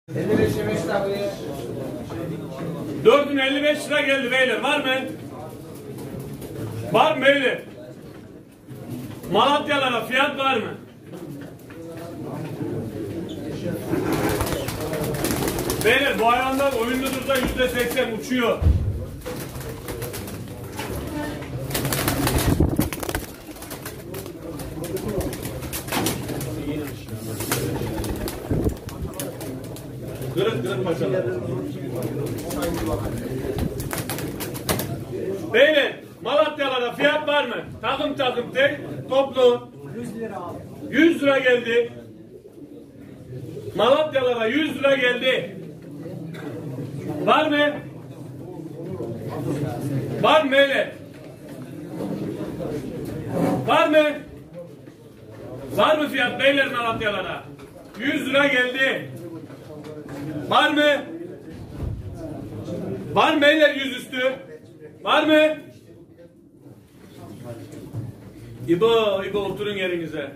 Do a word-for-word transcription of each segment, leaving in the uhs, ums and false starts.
elli beş yirmi beş tabii. dördün elli beş lira geldi beyler. Var mı? Var mı beyler? Malatyalara fiyat var mı? Beyler bu hayvanlar oyunludur da yüzde seksen uçuyor. Kırık kırık maşallah. Beyler Malatyalara fiyat var mı? Takım takım tek toplu yüz lira abi. yüz lira geldi. Malatyalara yüz lira geldi. Var mı? Var mı beyler? Var mı? Var mı fiyat beyler Malatyalara? yüz lira geldi. Var mı? Var mı beyler yüzüstü? Var mı? İbo, İbo oturun yerinize.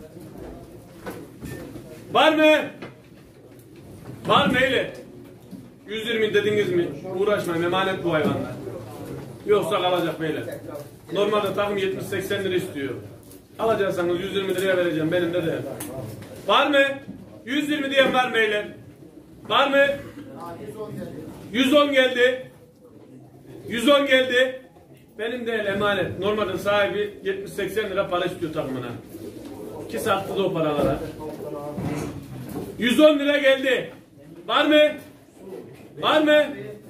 Var mı? Var mı beyler? yüz yirmi dediniz mi? Uğraşmayın, emanet bu hayvanlar. Yoksa kalacak beyler. Normalde takım yetmiş seksen lira istiyor. Alacaksanız yüz yirmi liraya vereceğim, benim de de. Var mı? yüz yirmi diyen var mı beyler? Var mı? yüz on geldi. yüz on geldi. Benim de emanet. Normalde sahibi yetmiş seksen lira para istiyor takımına. Ki sattı da o paralara. yüz on lira geldi. Var mı? Var mı?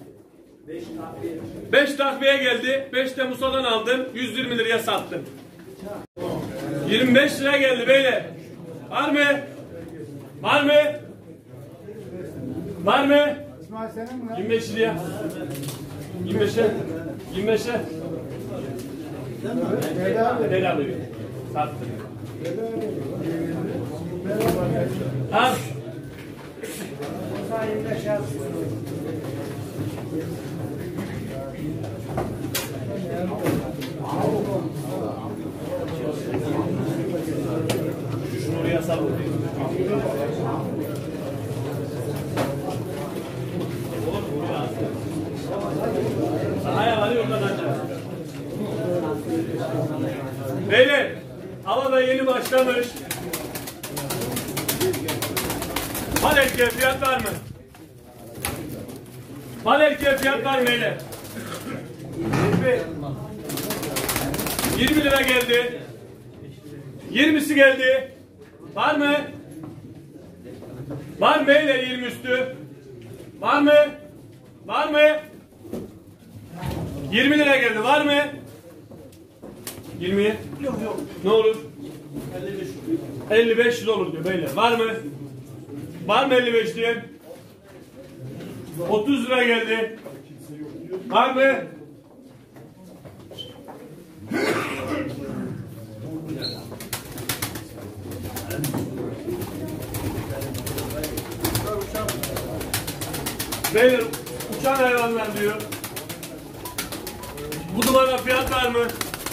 beş takviye geldi. beş de Musa'dan aldım. yüz yirmi liraya sattım. yirmi beş lira geldi beyler. Var mı? Var mı? Var mı? İsmail senin mi? yirmi beş liraya. yirmi beşe. yirmi beşe. Bedava alıyor. Sattım. Al. yirmi beş yaz. Şunu oraya sal. Sahaya varıyor oradan ancak. Beyler, hava da yeni başlamış. Mal erkeğe fiyat var mı? Mal erkeğe fiyat var mı beyler? yirmi lira geldi. yirmisi geldi. Var mı? Var mı beyler yirmi üstü? Var mı? Var mı? yirmi lira geldi. Var mı? yirmiye? Yok yok. Ne olur? elli beş lira olur diyor beyler. Var mı? Var mı elli beş diye? otuz lira geldi. Var mı? Beyler uçan hayvanlar diyor. Bu dumana fiyat var mı?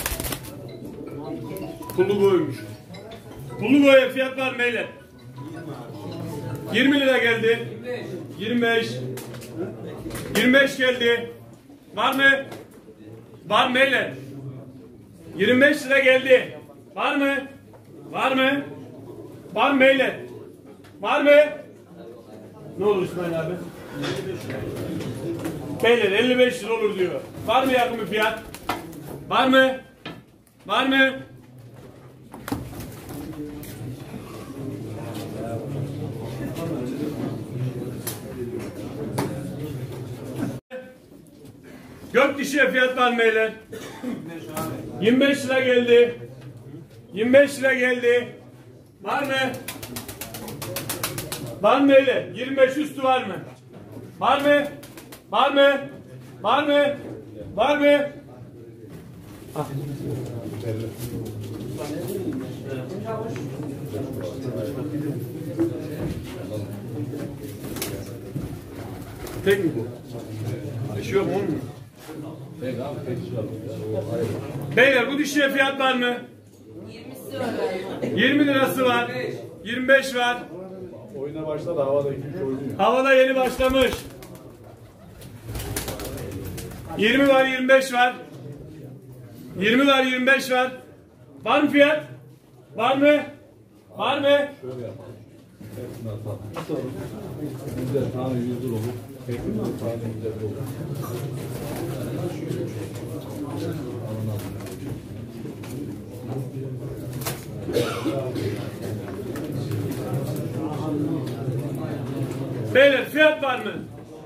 Pullu boymuş. Pullu boya fiyat var mı beyler? yirmi lira geldi. yirmi beş. yirmi beş geldi. Var mı? Var mı beyler? yirmi beş lira geldi. Var mı? Var mı? Var mı beyler? Var mı? Ne olur İsmail abi? Beyler elli beş lira olur diyor. Var mı yakın bir fiyat? Var mı? Var mı? Gök dişiye fiyat var mı beyler? yirmi beş lira geldi. yirmi beş lira geldi. Var mı? Var mı beyler? yirmi beş üstü var mı? Var mı? Var mı? Var mı? Var mı? Ah. Tek mi bu? Dişi yok mu? Tek abi, tek dişi var. Beyler bu dişiye fiyat var mı? yirmisi var. yirmi lirası var. yirmi beş var. Oyuna başladı, havada iki üç oynuyor. Havada yeni başlamış. yirmi var, yirmi beş var. yirmi var, yirmi beş var. Var mı fiyat? Var mı? Var mı? Şöyle yapalım. Hepsini atalım. Güzel tane yüz lira olur. Hepsini tane güzel olur. Beyler fiyat var mı?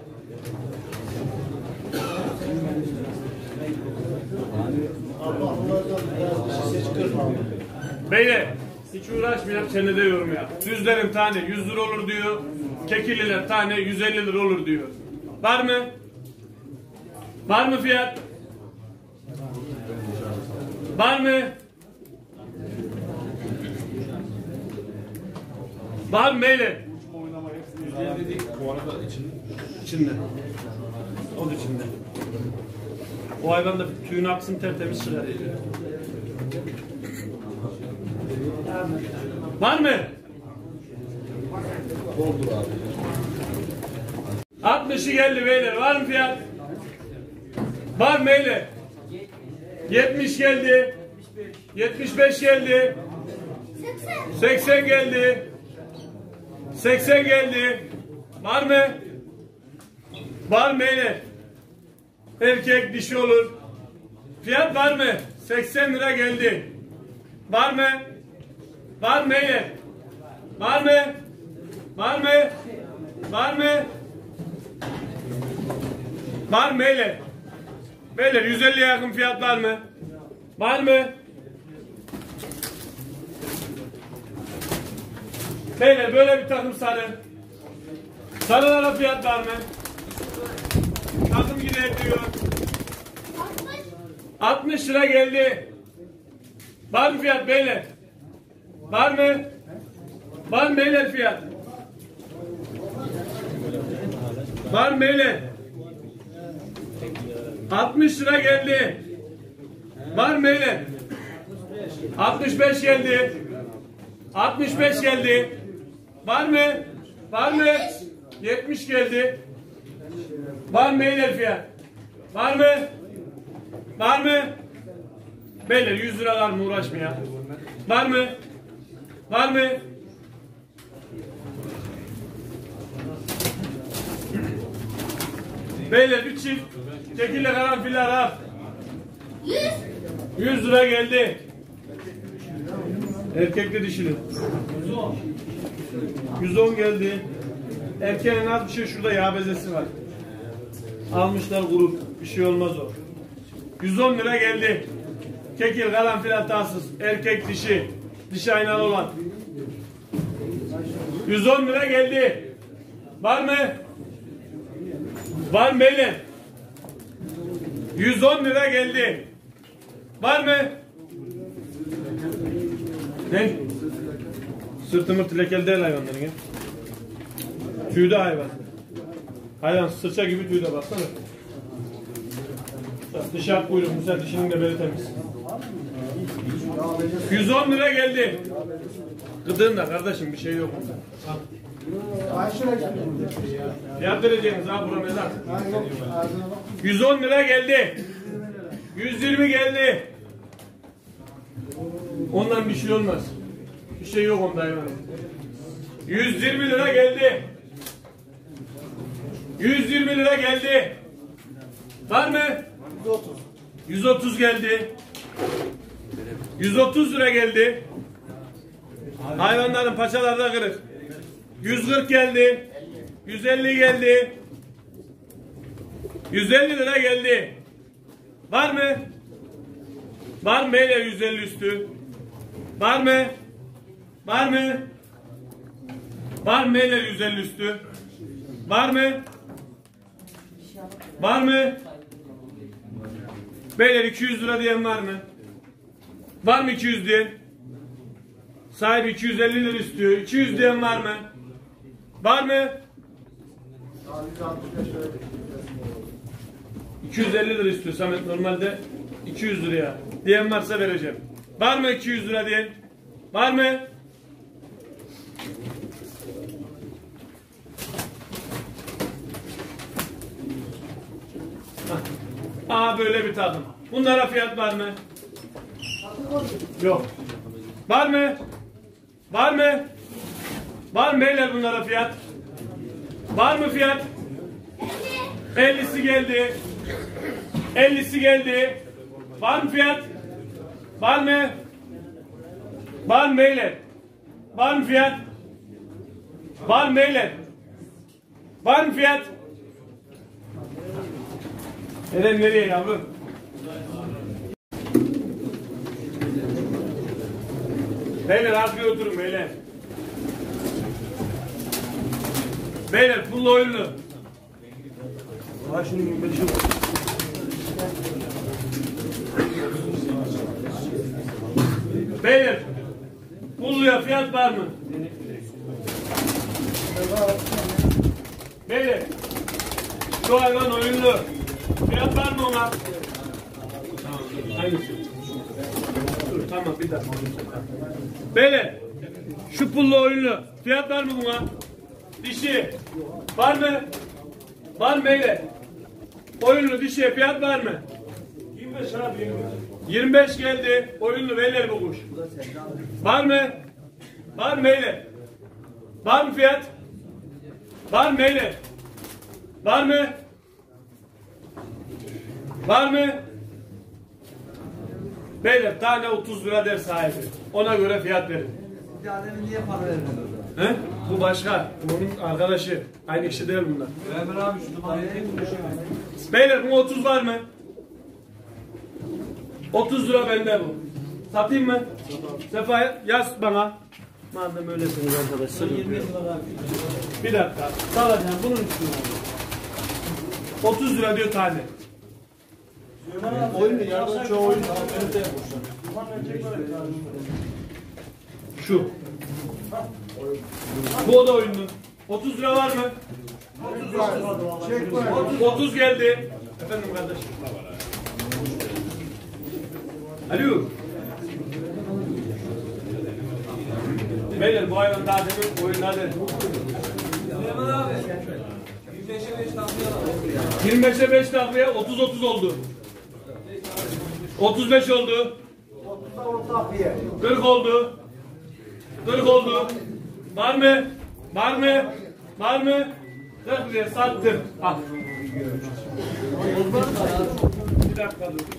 Beyler hiç uğraşmayalım, çenede yorum yap. Düzlerin tane yüz lira olur diyor. Kekilliler tane yüz elli lira olur diyor. Var mı? Var mı fiyat? Var mı? Var mı beyler? Oynama hepsini yüz elli dedik. Bu arada içinde. İçinde. O da içinde. O hayvan da tüyünü aksın, tertemiz çıkar. Var mı? Doldur abi. altmışı geldi beyler. Var mı fiyat? Var mı beyler? yetmiş geldi. yetmiş beş geldi. seksen geldi. seksen geldi. Var mı? Var mı beyler? Erkek dişi olur. Fiyat var mı? seksen lira geldi. Var mı? Var mı beyler? Var mı? Var mı? Var mı? Var mı beyler? Beyler yüz elliye yakın fiyat var mı? Var mı? Beyler böyle bir takım sarı. Sarılara fiyat var mı? Takım gider diyor. altmış lira geldi. Var mı fiyat beyler? Var mı? Var mı beyler fiyat? Var mı beyler? altmış lira geldi. Var mı beyler? altmış beş geldi. altmış beş geldi. Var mı? Var mı? yetmiş geldi. Var mı beyler fiyat? Var mı? Var mı? Beyler yüz liralar mı, uğraşma ya. Var mı? Var mı? Beyler bir çift tekille karanfiller al. yüz lira geldi. Erkekli dişili. yüz on geldi. Erkeğin az bir şey, şurada yağ bezesi var. Almışlar grup. Bir şey olmaz o. yüz on lira geldi. Kekil karanfil hatasız. Erkek dişi. Dişi aynalı olan. yüz on lira geldi. Var mı? Var mı beyler? yüz on lira geldi. Var mı? Ne? Sırtı mırtı lekeli değil hayvanların ya. Tüyde hayvan. Hayvan sırça gibi tüyde, baksana. Dişi ak kuyruk, mesela dişinin de beli temiz. yüz on lira geldi. Gıdığında kardeşim bir şey yok. Fiyat vereceğiniz ha, bura mezar. yüz on lira geldi. yüz yirmi geldi. Ondan bir şey olmaz. Bir şey yok onda hayvan. yüz yirmi lira geldi. yüz yirmi lira geldi. Var mı? yüz otuz geldi. yüz otuz lira geldi. Hayvanların paçaları da kırık. yüz kırk geldi. yüz elli geldi. yüz elli lira geldi. Var mı? Var mı beyler yüz elli üstü? Var mı? Var mı? Var mı beyler yüz elli üstü? Var mı? Var mı? Beyler iki yüz lira diyen var mı? Var mı iki yüz diyen? Sahibi iki yüz elli lira istiyor. iki yüz diyen var mı? Var mı? iki yüz elli lira istiyor Samet, normalde iki yüz liraya. Diyen varsa vereceğim. Var mı iki yüz lira diyen? Var mı? Aa böyle bir takım. Bunlara fiyat var mı? Yok. Var mı? Var mı? Var mı beyler bunlara fiyat? Var mı fiyat? ellisi geldi. ellisi geldi. Var mı fiyat? Var mı? Var mı beyler? Var mı fiyat? Var mı beyler? Var mı fiyat? Eren nereye yavrum? Beyler arkaya oturun beyler. Beyler pullu oyunlu. Beyler pulluya fiyat var mı? Beyler şu hayvan oyunlu. Fiyat var mı ona? Tamam. Hangisi? Dur tamam bir dakika. Beyler şu pullu oyunlu. Fiyat var mı buna? Dişi. Var mı? Var mı beyler? Oyunlu dişiye fiyat var mı? yirmi beş abi yirmi beş. yirmi beş geldi. Oyunlu beyler bu kuş. Var mı? Var mı beyler? Var mı fiyat? Var mı beyler? Var mı? Var mı? Beyler tane otuz lira der sahibi. Ona göre fiyat verin. Adem'in niye para vermedi? He? Bu başka. Bunun arkadaşı. Aynı kişi değil bunlar. Ömer abi şu numarayı tek Beyler buna otuz var mı? otuz lira bende bu. Satayım mı? Sefa yaz bana. Madem öylesiniz arkadaşlar. yirmi lira abi. Bir dakika. Salacağım bunun üstüne. otuz lira diyor tane. Oyunu yardım çoğu oyunu. Şu. Bu da oyunlu. otuz lira var mı? otuz geldi. Efendim kardeşim. Alo. Beyler bu hayvan daha demin oyunladı. yirmi beşe beş takviye otuz otuz oldu. otuz beş oldu. kırk oldu. kırk oldu. Var mı? Var mı? Var mı? kırk liraya sattım. Al. Bir dakika dur.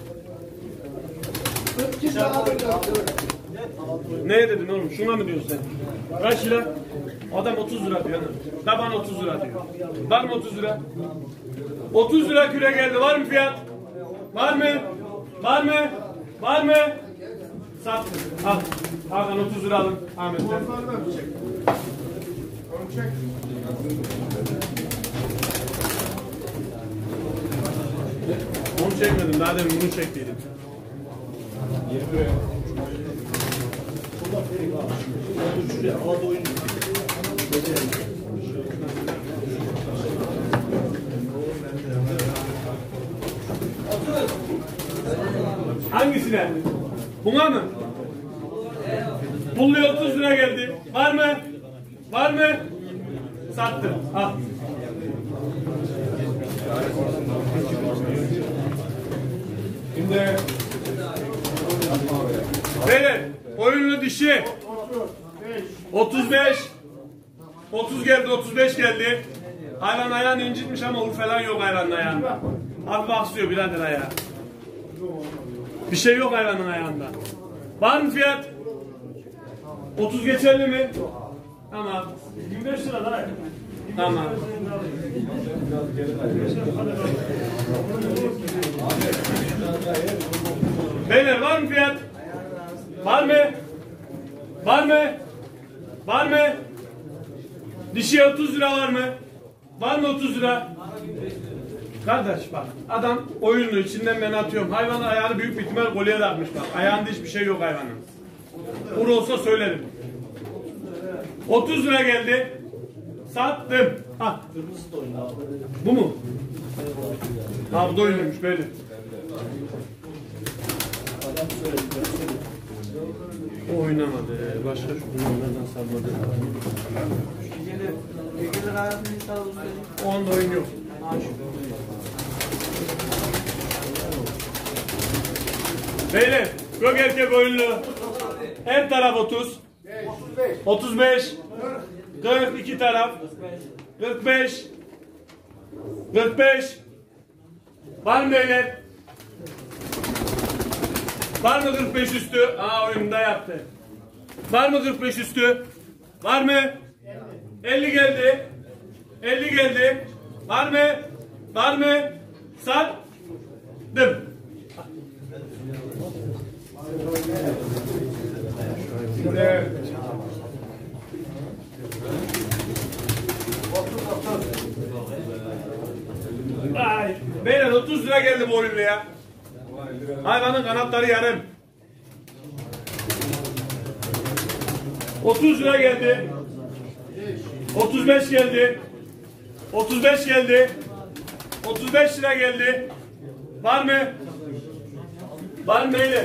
Ne dedin oğlum? Şuna mı diyorsun sen? Kaç lira? Adam otuz lira diyor. Taban otuz lira diyor. Var mı otuz lira? otuz lira küre geldi. Var mı fiyat? Var mı? Var mı? Var mı? Sattım. Al. Hakan otuz lira alın. Ahmet'ten. Onu çekmedim. Daha demin bunu çektiydim. Hangisine? Buna mı? Pulluya otuz lira geldi. Var mı? Var mı? Sattım. Al. Şimdi beyler oyunlu dişi otuz beş otuz geldi otuz beş geldi. Hayvan ayağını incitmiş ama ur falan yok hayvanın ayağında. Abi baksıyor birader ayağı. Bir şey yok hayvanın ayağında. Var mı fiyat? otuz geçerli mi? Tamam. yirmi beş lira daha. Tamam. Beyler var mı fiyat? Var mı? Var mı? Var mı? Dişiye otuz lira var mı? Var mı otuz lira? Kardeş bak adam oyunlu içinden ben atıyorum. Hayvanın ayağını büyük bir ihtimal golye takmış bak. Ayağında hiçbir şey yok hayvanın. Vur olsa söylerim. otuz lira geldi. Sattım. Ha. Bu mu? Ha bu da oyunluymuş böyle. O oynamadı. Başka şu bunlardan salladı. Onda oyun yok. Beyler, gök erkek oyunlu. Her taraf otuz. otuz beş. kırk iki taraf. kırk beş. kırk beş. Var mı beyler? Var mı kırk beş üstü? Aa oyunda yaptı. Var mı kırk beş üstü? Var mı? elli geldi. elli geldi. Var mı? Var mı? Sattım. Evet. Ay, beyler otuz lira geldi bu oyunla ya. Hayvanın kanatları yarım. otuz lira geldi. otuz beş geldi. otuz beş geldi. otuz beş lira geldi. Var mı? Var mı beyler?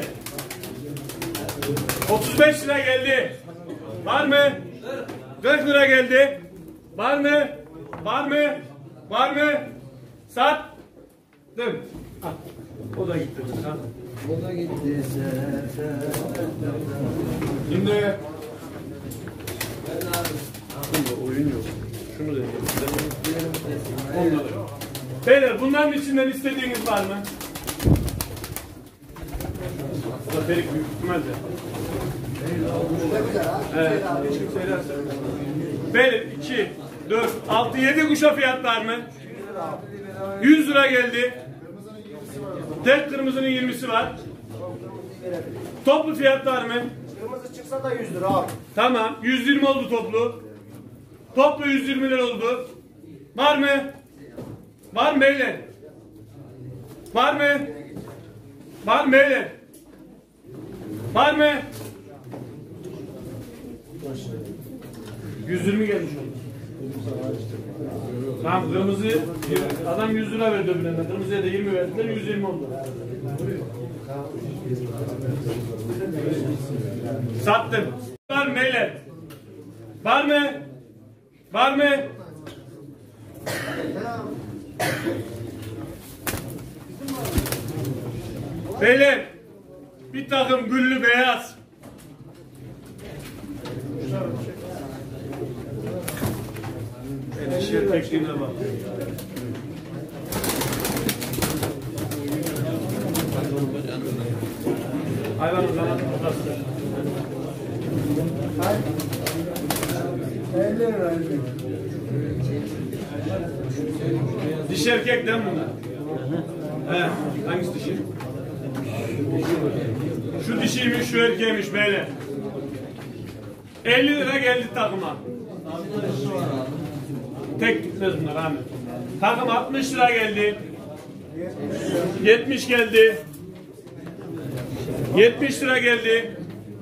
otuz beş lira geldi. Var mı? kırk lira geldi. Var mı? Var mı? Var mı? Sattım. Ha, o da gitti. Ha. O da gitti. Şimdi bunda oyun yok. Şunu da beyler bunların içinden istediğiniz var mı? Bu da perik büyük ihtimalle. Evet. Beyler iki, dört, altı, yedi kuşa fiyat var mı? yüz lira geldi. Tek kırmızının yirmisi var. Toplu fiyat var mı? Kırmızı çıksa da yüz lira abi. Tamam. yüz yirmi oldu toplu. Toplu yüz yirmi lira oldu. Var mı? Var mı beyler? Var mı? Var mı beyler? Var mı? yüz yirmi gelmiş oldu. Tamam kırmızı adam yüz lira verdi öbürüne. Kırmızıya da yirmi verdiler, yüz yirmi oldu. Sattım. Var mı beyler? Var mı? Var mı? Beyler bir takım güllü beyaz. Şer tekliğine bak. Hayvanın kanatı burası. elli lira. Dişi erkek değil mi bunlar? He, hangisi dişi? Şu dişiymiş, şu erkeğiymiş beyler. elli lira geldi takıma. Tek gitmez bunlar Ahmet. Takım altmış lira geldi. yetmiş geldi. yetmiş lira geldi.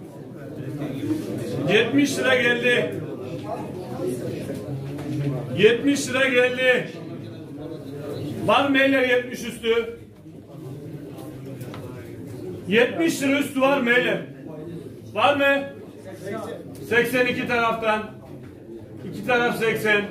yetmiş lira geldi. yetmiş lira geldi. Var mı beyler yetmiş üstü? yetmiş lira üstü var mı beyler? Var mı? seksen iki taraftan. İki taraf seksen.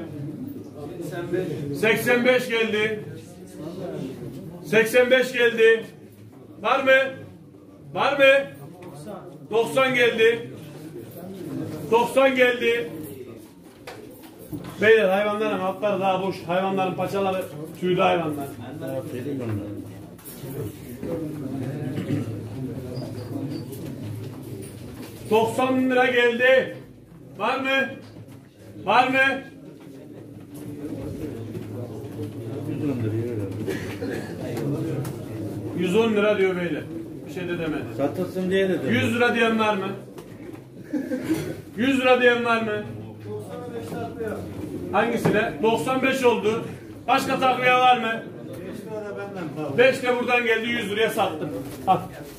seksen beş geldi. seksen beş geldi. Var mı? Var mı? doksan geldi. doksan geldi. Beyler hayvanların altları daha boş. Hayvanların paçaları tüylü hayvanlar. doksan lira geldi. Var mı? Var mı? yüz on lira diyor beyler. Bir şey de demedi. Satılsın diye de dedim. yüz lira diyen var mı? yüz lira diyen var mı? Hangisine? doksan beş oldu. Başka takviye var mı? beş de buradan geldi, yüz liraya sattım. Al.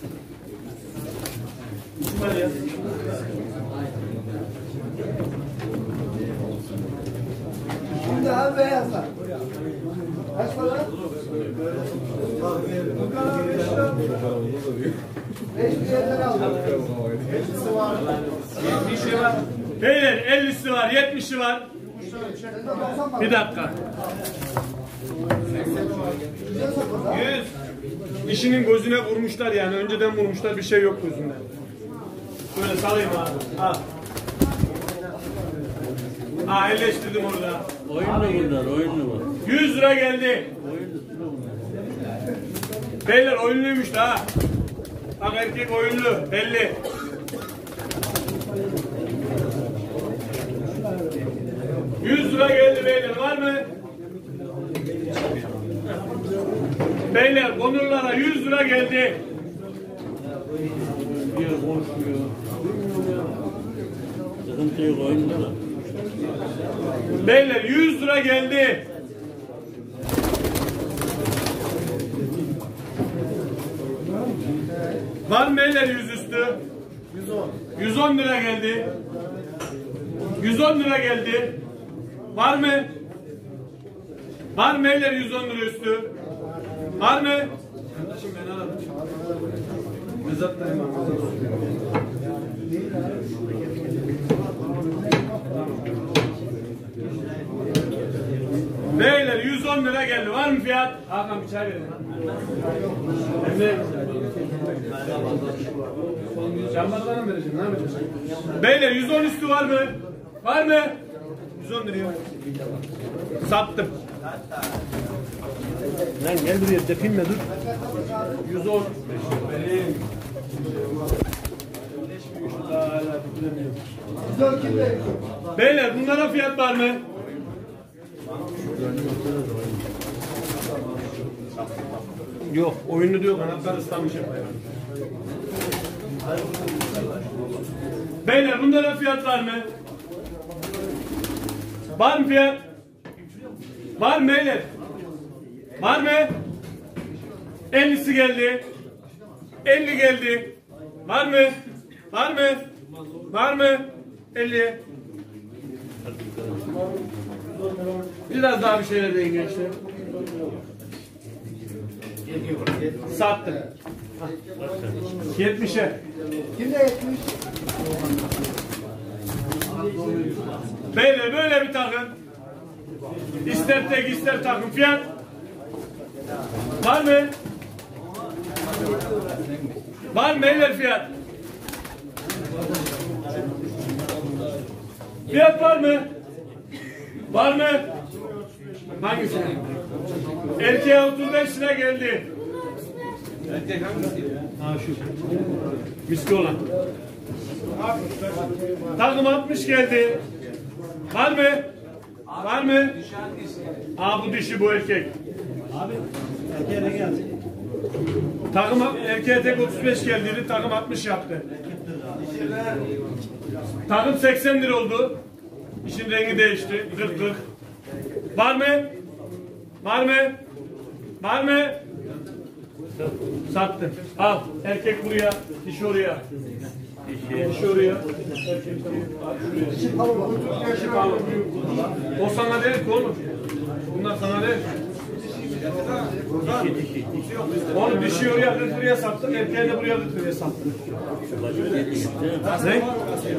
Hadi ya. Şimdi abi beyazlar. Kaç para? beş bin yerden aldım. ellisi var. yetmişi var. Beyler ellisi var, yetmişi var. Bir dakika. yüz. dişinin gözüne vurmuşlar yani. Önceden vurmuşlar. Bir şey yok gözünde. Böyle salayım abi. Al. Aa elleştirdim orada. Oyunlu bunlar, oyunlu var. yüz lira geldi. Beyler oyunluymuş da ha. Bak erkek oyunlu. Belli. yüz lira geldi beyler. Var mı? Beyler konurlara yüz lira geldi. Bir konuşmuyor. Sıkıntı yok, oyunlu da. Beyler yüz lira geldi. Var mı beyler yüzüstü? yüz on lira geldi. yüz on lira geldi. Var mı? Var mı beyler yüz on lira üstü? Var mı? Şimdi ben aradım. Mezattayım abi. Beyler yüz on lira geldi. Var mı fiyat? Hakan bir çay verin. Emre. Cambarlara mı vereceğim? Ne yapacağız? Beyler yüz on üstü var mı? Var mı? yüz on liraya. Sattım. Lan gel buraya depinme dur. yüz on. Benim. Beyler bunlara fiyat var mı? Yok, oyunlu diyor, kanatlar ıslanmış yapıyor. Beyler bunlara fiyat var mı? Var mı fiyat? Var mı beyler? Var mı? ellisi geldi. elli geldi. Var mı? Var mı? Var mı? elli. Biraz daha bir şeyler deyin gençler. Sattım. yetmişe. Kimde yetmiş? Beyler böyle bir takım. İster tek ister takım. Fiyat. Var mı? Var mı beyler fiyat? Fiyat var mı? Var mı? Hangisi? Erkeğe otuz beş lira geldi. Erkek hangisi? Ha şu. Miski olan. Takım altmış geldi. Var mı? Var mı? Aa bu dişi bu erkek. Abi erkeğe de geldi. Takım erkeğe tek otuz beş geldi. Takım altmış yaptı. Takım seksen lira oldu. İşin rengi değişti. kırk kırk. Var mı? Var mı? Var mı? Sattım. Al. Erkek buraya. Dişi oraya. Dişi oraya. Erkek şuraya. Dişi pahalı. O sana değil ki oğlum. Bunlar sana değil. Onu dişi oraya kırk liraya sattım. Erkeğe de buraya kırk liraya sattım. Ne?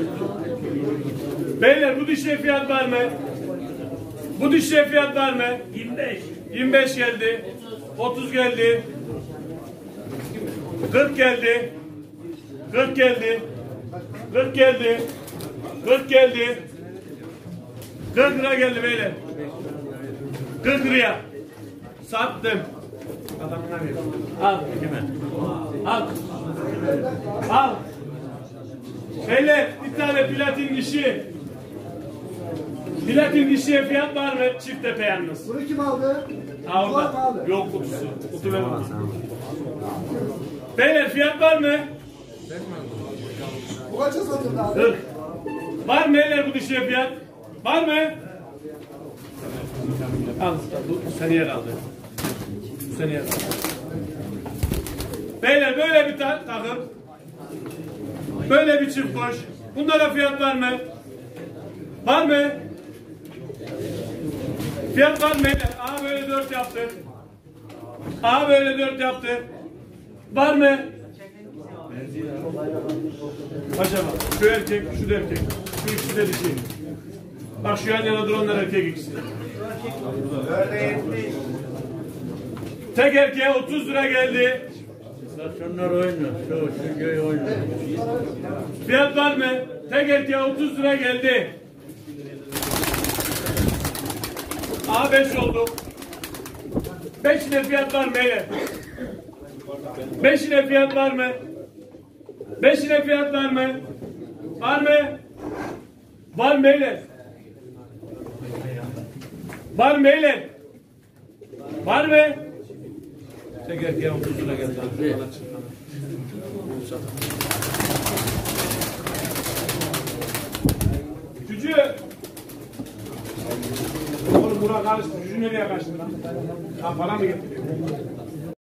Beyler bu dişiye fiyat var mı? Bu dişiye fiyat var mı? yirmi beş. yirmi beş geldi. otuz geldi. kırk geldi. kırk geldi. kırk geldi. kırk geldi. kırk lira geldi beyler. kırk liraya. Sattım. Al. Al. Al. Beyler bir tane platin dişi. Platin dişiye fiyat var mı? Çift tepe yalnız. Bunu kim aldı? Ha orada. Yok kutusu. Kutu ver. Beyler fiyat var mı? Bu kaça satıldı abi? kırk. Var mı beyler bu dişiye fiyat? Var mı? Al. Bu seneye kaldı. Bu seneye kaldı. Beyler böyle bir ta takım. Böyle bir çift koş. Bunlara fiyat var mı? Var mı? Fiyat var mı? A böyle dört yaptı. A böyle dört yaptı. Var mı? Paşa bak. Şu erkek, şu da erkek. Şu ikisi de dişi. Bak şu yan yana duranlar erkek ikisi. Tek erkeğe otuz lira geldi. Şunlar oynuyor. Şu şu köy oynuyor. Fiyat var mı? Tek erkeğe otuz lira geldi. A beş oldu. Beşine fiyat var mı hele? Beşine fiyat var mı? Beşine fiyat var mı? Var mı? Var mı hele? Var mı hele? Var mı? Tek erkeğe otuz lira geldi. Cücü. Oğlum buna karıştı. Cücü nereye kaçtı lan? Ha para mı getiriyor?